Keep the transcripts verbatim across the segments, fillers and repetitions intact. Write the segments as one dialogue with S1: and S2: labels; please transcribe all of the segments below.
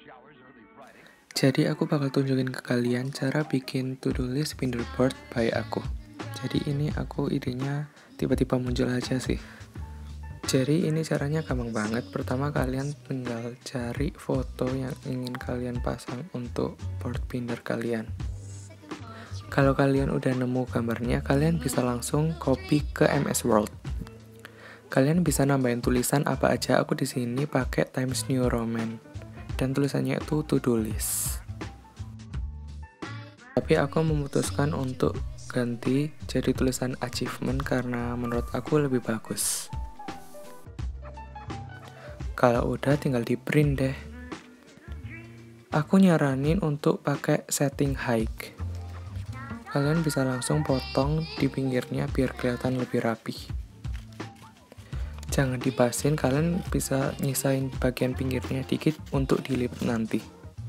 S1: Jadi aku bakal tunjukin ke kalian cara bikin to-do list binder board by aku. Jadi ini aku idenya tiba-tiba muncul aja sih. Jadi ini caranya gampang banget. Pertama kalian tinggal cari foto yang ingin kalian pasang untuk board binder kalian. Kalau kalian udah nemu gambarnya, kalian bisa langsung copy ke M S Word. Kalian bisa nambahin tulisan apa aja. Aku di sini pakai Times New Roman dan tulisannya itu to-do list. Tapi aku memutuskan untuk ganti jadi tulisan achievement karena menurut aku lebih bagus. Kalau udah tinggal di print deh. Aku nyaranin untuk pakai setting high. Kalian bisa langsung potong di pinggirnya biar kelihatan lebih rapi. Jangan dibasin, kalian bisa nyisain bagian pinggirnya dikit untuk dilipat nanti.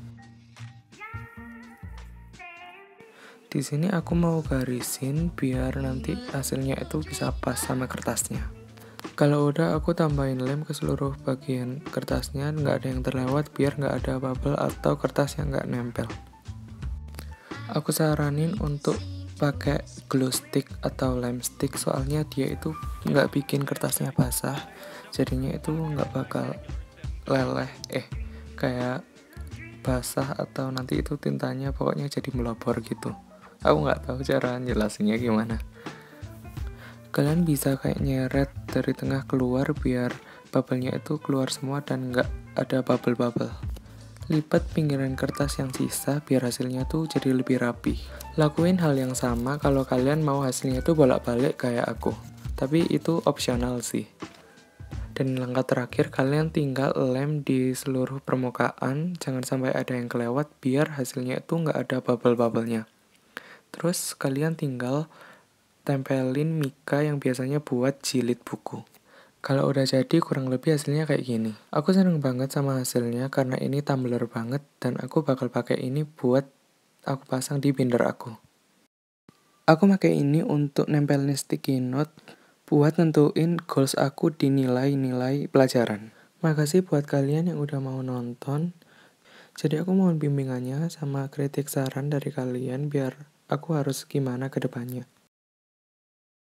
S1: Di sini aku mau garisin biar nanti hasilnya itu bisa pas sama kertasnya. Kalau udah aku tambahin lem ke seluruh bagian kertasnya, nggak ada yang terlewat biar nggak ada bubble atau kertas yang nggak nempel. Aku saranin untuk pakai glue stick atau lem stick soalnya dia itu nggak bikin kertasnya basah, jadinya itu nggak bakal leleh eh kayak basah atau nanti itu tintanya pokoknya jadi melopor gitu. Aku nggak tahu cara jelasinnya gimana. Kalian bisa kayak nyeret dari tengah keluar biar bubble-nya itu keluar semua dan nggak ada bubble-bubble. Lipat pinggiran kertas yang sisa biar hasilnya tuh jadi lebih rapi. Lakuin hal yang sama kalau kalian mau hasilnya tuh bolak-balik kayak aku. Tapi itu opsional sih. Dan langkah terakhir kalian tinggal lem di seluruh permukaan, jangan sampai ada yang kelewat biar hasilnya itu nggak ada bubble-bubble-nya. Terus kalian tinggal tempelin mika yang biasanya buat jilid buku. Kalau udah jadi kurang lebih hasilnya kayak gini. Aku seneng banget sama hasilnya karena ini tumbler banget dan aku bakal pakai ini buat aku pasang di binder aku. Aku pakai ini untuk nempelin sticky note buat nentuin goals aku di nilai-nilai pelajaran. Makasih buat kalian yang udah mau nonton. Jadi aku mohon bimbingannya sama kritik saran dari kalian biar aku harus gimana ke depannya.